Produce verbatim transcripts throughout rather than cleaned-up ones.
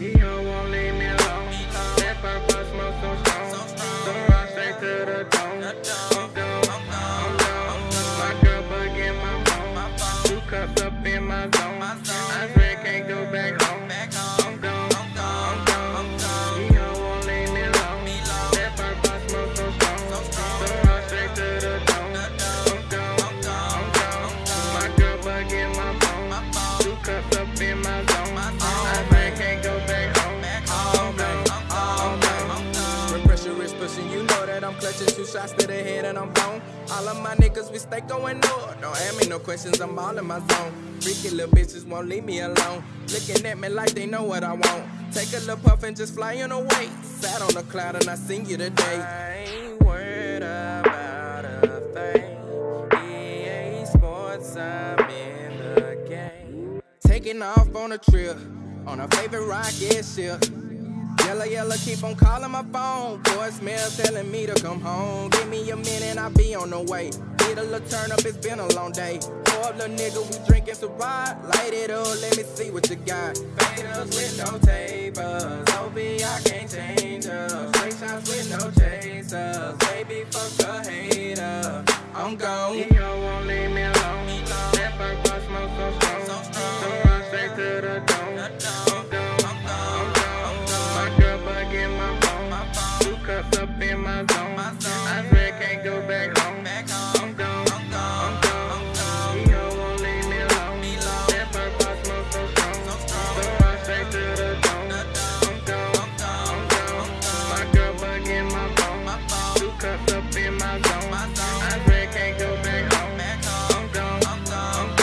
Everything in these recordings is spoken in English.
D-Ho won't leave me alone. That purple smoke so strong. So rock straight to the dome. I'm gone, I'm gone. My girl bugging my phone. Two cups up in my zone. I swear can't go back home. I'm gone, I'm gone. D-Ho won't leave me alone. That purple smoke so strong. So rock straight to the dome. I'm gone, I'm gone. My girl bugging my phone. Two cups up in my zone. I swear can't go back home. I'm gone, I'm gone. When pressure is pushing, you know that I'm clutching. Two shots to the head and I'm gone. All of my niggas, we stay going north. Don't ask me no questions, I'm all in my zone. Freaky little bitches won't leave me alone. Looking at me like they know what I want. Take a little puff and just flying away. Sat on a cloud and I seen you today. I ain't worried about a thing. E A Sports, I'm in the game. Taking off on a trip, on a favorite rocket ship. Yellow, yellow, keep on calling my phone. Voicemail telling me to come home. Give me a minute, I'll be on the way. Need a little turn up, it's been a long day. Pour up, little nigga, we drinking some ride. Light it up, let me see what you got. Faders with no tapers. O B, I can't change us. Straight shots with no chasers. Baby, fuck a hater. I'm gone. D-Ho won't leave me alone. That purple smoke so strong. So rock straight to the dome. I'm gone, I'm gone. My girl bugging my phone. Two cups up in my zone. I swear can't go back home. I'm gone, I'm gone. D-Ho won't leave me alone. That purple smoke so strong. So rock straight to the dome. I'm gone, I'm gone. My girl bugging my phone. Two cups up in my zone. I swear can't go back home. I'm gone, I'm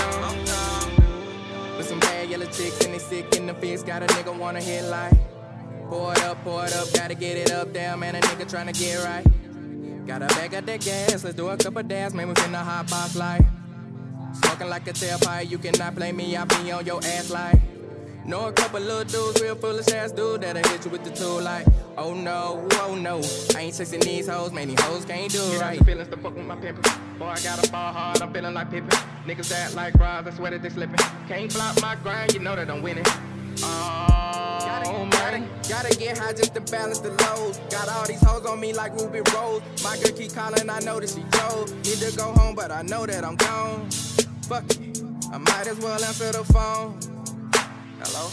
gone. With some bad yellow chicks and they sick in the face. Got a nigga wanna hit like. Pour it up, pour it up, gotta get it up, down, man, a nigga tryna get right. Got a bag of that gas, let's do a couple dabs, man, we finna hot box like. Smoking like a tailpipe, you cannot play me, I be on your ass like. Know a couple little dudes, real foolish ass dude, that'll hit you with the tool like. Oh no, oh no, I ain't chasing these hoes, man, these hoes can't do it right. Feelings to fuck with my pimpin'. Boy, I gotta fall hard, I'm feeling like Pippin. Niggas act like bras, I swear that they slippin'. Can't flop my grind, you know that I'm winning. Oh, gotta, gotta, gotta get high just to balance the load. Got all these hoes on me like Ruby Rose. My girl keep calling, I know that she drove. Need to go home, but I know that I'm gone. Fuck it, I might as well answer the phone. Hello?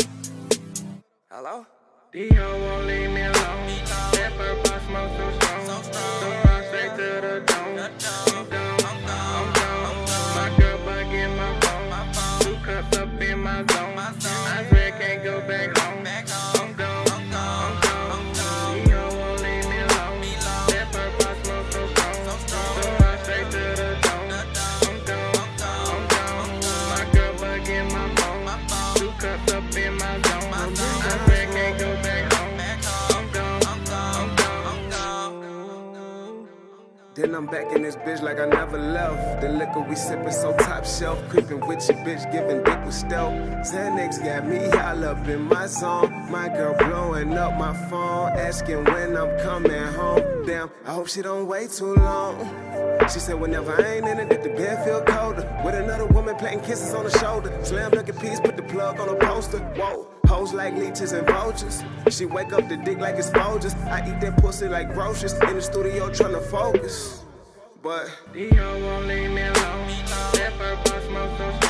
Hello? D-Ho won't leave me alone. That purple smoke so strong. So rock straight to the dome. I'm gone, I'm gone. My girl bugging my phone. Two cups up in my zone. I swear can't go back home. I'm gone, I'm gone. D-Ho won't leave me alone. That purple smoke so strong. So rock straight to the dome. I'm gone, I'm gone. My girl bugging my phone. Two cups up in my zone. I swear can't go back home. I'm gone, I'm gone, I'm gone. Then I'm back in this bitch like I never left. The liquor we sippin' so top shelf. Creepin' with your bitch, giving dick with stealth. Xanax got me all up in my zone. My girl blowing up my phone, asking when I'm coming home. Damn, I hope she don't wait too long. She said whenever I ain't in it, that the bed feel colder. With another woman planting kisses on the shoulder. Slam dunk a piece, put the plug on a poster. Whoa, hoes like leeches and vultures. She wake up the dick like it's Folgers. I eat that pussy like groceries. In the studio tryna focus. But D-Ho won't leave me alone. That purple smoke so strong.